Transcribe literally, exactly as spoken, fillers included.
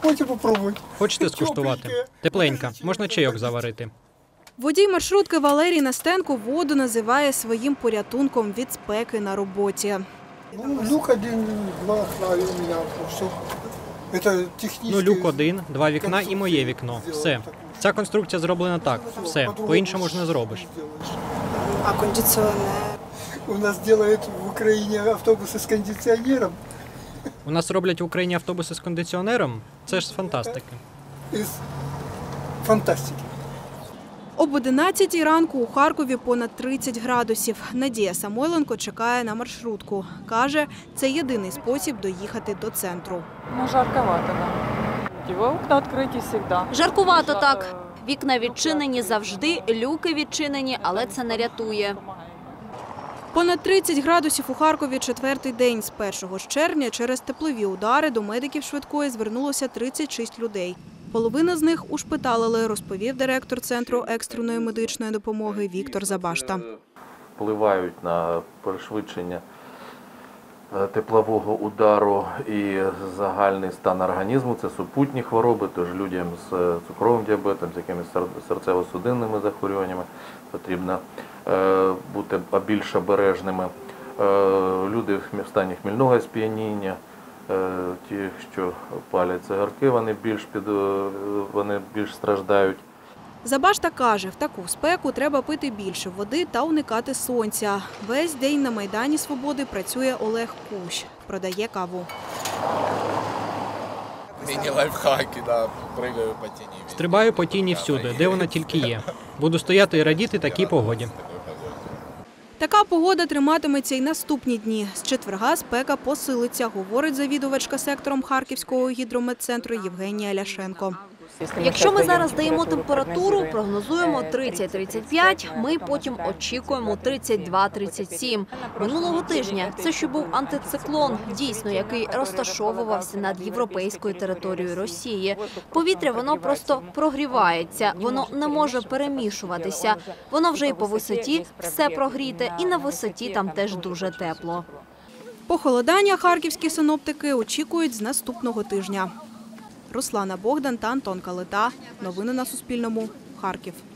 Хочете попробувати? Хочете скуштувати? Тепленька, можна чайок заварити. Водій маршрутки Валерій Настенко воду називає своїм порятунком від спеки на роботі. Ну, люк один, два окна у мене, все. Це технічний. Ну, люк один, два вікна і моє вікно. Все. Ця конструкція зроблена так. Все. По-іншому ж не зробиш. А кондиціонер? У нас роблять в Україні автобуси з кондиціонером. У нас роблять в Україні автобуси з кондиціонером? Це ж з фантастики. Із фантастики. Об одинадцятій ранку у Харкові понад тридцять градусів. Надія Самойленко чекає на маршрутку. Каже, це єдиний спосіб доїхати до центру. Ну, жарковато, да. Окна відкриті завжди. Жаркувато так. Вікна відчинені завжди, люки відчинені, але це не рятує. Понад тридцять градусів у Харкові четвертий день. З першого червня через теплові удари до медиків швидкої звернулося тридцять шість людей. Половину з них ушпиталили, розповів директор Центру екстреної медичної допомоги Віктор Забашта. Впливають на пришвидшення теплового удару і загальний стан організму. Це супутні хвороби, тож людям з цукровим діабетом, з якимись серцево-судинними захворюваннями потрібно бути більш обережними. Люди в стані хмільного сп'яніння, ті, що палять цигарки, вони більш, під, вони більш страждають. Забашта каже, в таку спеку треба пити більше води та уникати сонця. Весь день на Майдані Свободи працює Олег Кущ. Продає каву. Міні-лайфхаки, да, пригаю по тіні. Стрибаю по тіні всюди, де вона тільки є. Буду стояти і радіти такій погоді. Така погода триматиметься й наступні дні. З четверга спека посилиться, говорить завідувачка сектором Харківського гідрометцентру Євгенія Ляшенко. Якщо ми зараз даємо температуру, прогнозуємо тридцять - тридцять п'ять, ми потім очікуємо тридцять два - тридцять сім. Минулого тижня це ще був антициклон, дійсно, який розташовувався над європейською територією Росії. Повітря, воно просто прогрівається, воно не може перемішуватися. Воно вже і по висоті все прогріте, і на висоті там теж дуже тепло. Похолодання харківські синоптики очікують з наступного тижня. Руслана Богдан та Антон Калита. Новини на Суспільному. Харків.